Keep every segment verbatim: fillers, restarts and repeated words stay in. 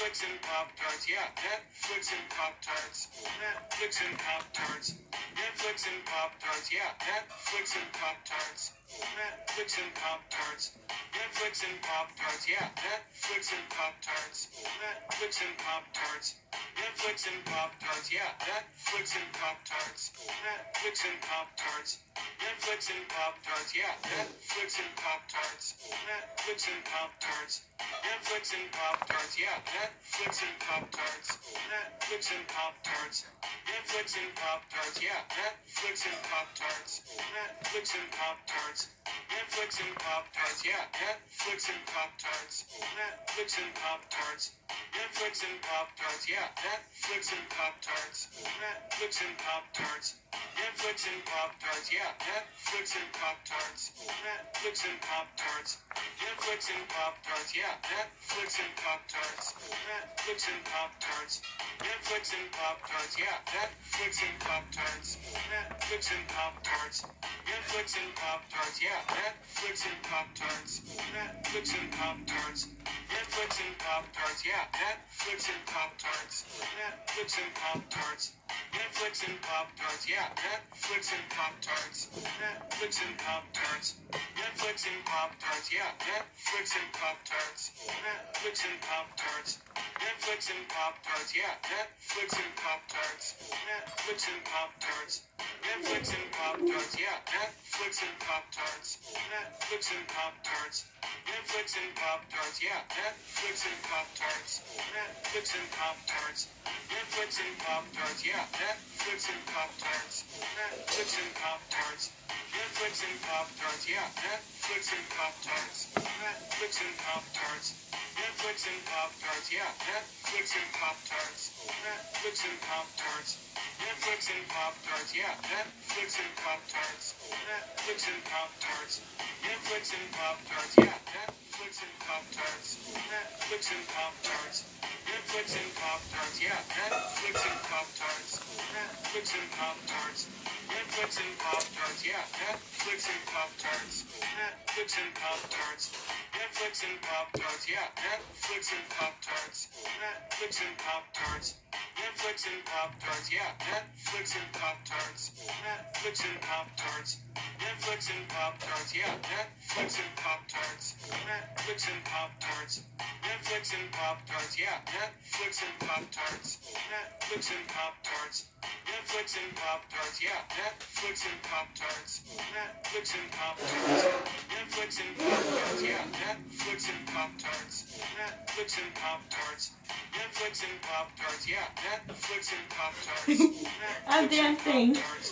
Netflix and Pop-tarts, yeah. Netflix and Pop-tarts. Netflix and Pop-tarts. Netflix and Pop-tarts, yeah. Netflix and Pop-tarts. Netflix and Pop-tarts. Netflix and Pop-tarts, yeah. Netflix and Pop-tarts. Netflix and Pop-tarts. Netflix and Pop-tarts, yeah. Netflix and Pop-tarts. Netflix and Pop-tarts. Netflix and Pop-tarts, yeah. Netflix and Pop-tarts. Netflix and Pop-tarts. Netflix and Pop-tarts, yeah. Netflix and Pop-tarts. Netflix and Pop-tarts. Netflix and Pop-tarts, yeah. Netflix and Pop-tarts. Netflix and Pop-tarts. Netflix and Pop-tarts, yeah. Netflix and Pop-tarts. Netflix and Pop-tarts. Netflix and Pop-tarts, yeah. Netflix and Pop-tarts. Netflix and Pop-tarts. Netflix and Pop-tarts, yeah. Netflix and Pop-tarts. Netflix and Pop-tarts. Netflix and Pop-tarts, yeah. Netflix and Pop-tarts. Netflix and Pop-tarts. Netflix and Pop-tarts, yeah. Netflix and Pop-tarts. Netflix and Pop-tarts. Netflix and Pop-tarts, yeah. Netflix and Pop-tarts. Netflix and Pop-tarts. Netflix and Pop-tarts, yeah. Netflix and Pop-tarts. Netflix and Pop-tarts. Netflix and Pop-tarts, yeah. Netflix and Pop-tarts. Netflix and Pop-tarts. Netflix and Pop-tarts, yeah. Netflix and Pop-tarts. Netflix and Pop-tarts. Netflix and Pop-tarts, yeah. Netflix and Pop-tarts. Netflix and Pop-tarts. Netflix and Pop-tarts, yeah. Netflix and Pop-tarts. Netflix and Pop-tarts. Netflix and Pop-tarts, yeah. Netflix and Pop-tarts. Netflix and Pop-tarts. Netflix and Pop-tarts, yeah. Netflix and Pop-tarts. Netflix and Pop-tarts. Netflix and Pop-tarts, yeah. Netflix and Pop-tarts. Netflix and Pop-tarts. Netflix and Pop-tarts, yeah. Netflix and Pop-tarts. Netflix and Pop-tarts. Netflix and Pop-tarts, yeah. Netflix and Pop-tarts. Netflix and Pop-tarts. Netflix and Pop-tarts, yeah. Netflix and Pop-tarts. Netflix and Pop-tarts. Netflix and Pop-tarts, yeah. Netflix and Pop-tarts. Netflix and Pop-tarts. Netflix and Pop-tarts, yeah. Netflix and Pop-tarts. Netflix and Pop-tarts. Netflix and Pop-tarts, yeah. Netflix and Pop-tarts. Netflix and Pop-tarts. Netflix and Pop-tarts, yeah. Netflix and Pop-tarts. Netflix and Pop-tarts. Netflix and Pop-tarts, yeah. Netflix and Pop-tarts. Netflix and Pop-tarts. Netflix and Pop-tarts, yeah. Netflix and Pop-tarts. Netflix and Pop-tarts. Netflix and Pop-tarts, yeah. Netflix and Pop-tarts. Netflix and Pop-tarts. Netflix and Pop-tarts, yeah. Netflix and Pop-tarts. Netflix and Pop-tarts. Netflix and Pop-tarts, yeah. Netflix and Pop-tarts. I'm dancing.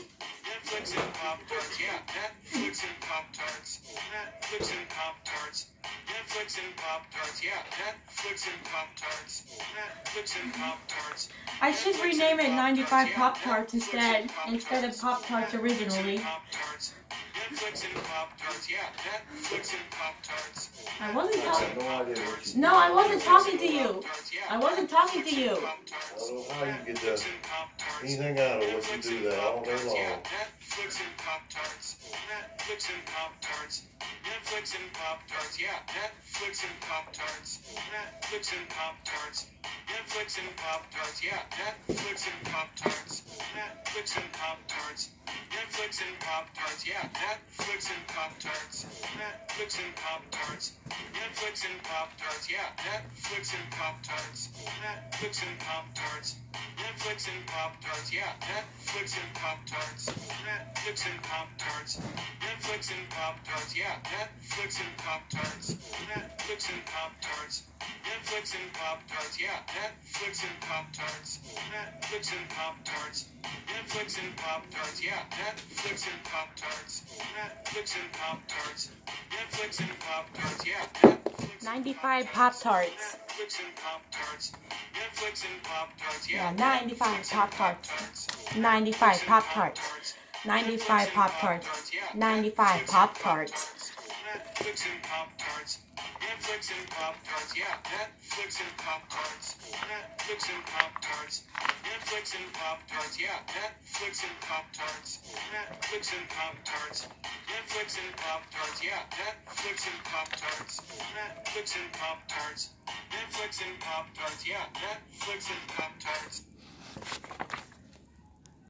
Netflix and Pop-tarts, yeah. Netflix and Pop-tarts. Netflix and Pop-tarts. Netflix and Pop-tarts, yeah. Netflix and Pop-tarts. Netflix and Pop-tarts. I should rename it ninety-five Pop-tarts instead, instead of Pop-tarts originally. Netflix and Pop-tarts, yeah. Netflix and Pop-tarts. I wasn't talking. No, I wasn't talking to you. I wasn't talking to you. I don't know how you get that, anything out of what you do that all day long. Netflix and Pop-tarts. Netflix and Pop-tarts. Netflix and Pop-tarts, yeah. Netflix and Pop-tarts. Netflix and Pop-tarts. Netflix and Pop-tarts, yeah. Netflix and Pop-tarts. Netflix and Pop-tarts. Netflix and Pop-tarts, yeah. Netflix and Pop-tarts. Netflix and Pop-tarts. Netflix and Pop-tarts, yeah. Netflix and Pop-tarts. Netflix and Pop-tarts. Netflix and Pop-tarts, yeah. Netflix and Pop-tarts. Netflix and Pop-tarts. Netflix and Pop-tarts, yeah. Netflix and Pop-tarts. Netflix and Pop-tarts. Netflix and Pop-tarts, yeah. Netflix and Pop-tarts. Netflix and Pop-tarts. Netflix and Pop-tarts, yeah. Netflix and Pop-tarts. Netflix and Pop-tarts. Netflix and Pop-tarts, yeah. ninety-five Pop-tarts. Netflix and Pop-tarts. Netflix and Pop-tarts, Yeah, ninety-five Pop-tarts. ninety-five Pop-tarts. ninety-five Pop-tarts. ninety-five Pop-tarts. Netflix and Pop-tarts. Netflix and Pop-tarts, yeah. Netflix and Pop-tarts. Netflix and Pop-tarts. Netflix and Pop-tarts, yeah. Netflix and Pop-tarts. Netflix and Pop-tarts. Netflix and Pop-tarts, yeah. Netflix and Pop-tarts. Netflix and Pop-tarts. Netflix and Pop-tarts, yeah, Netflix and Pop-tarts.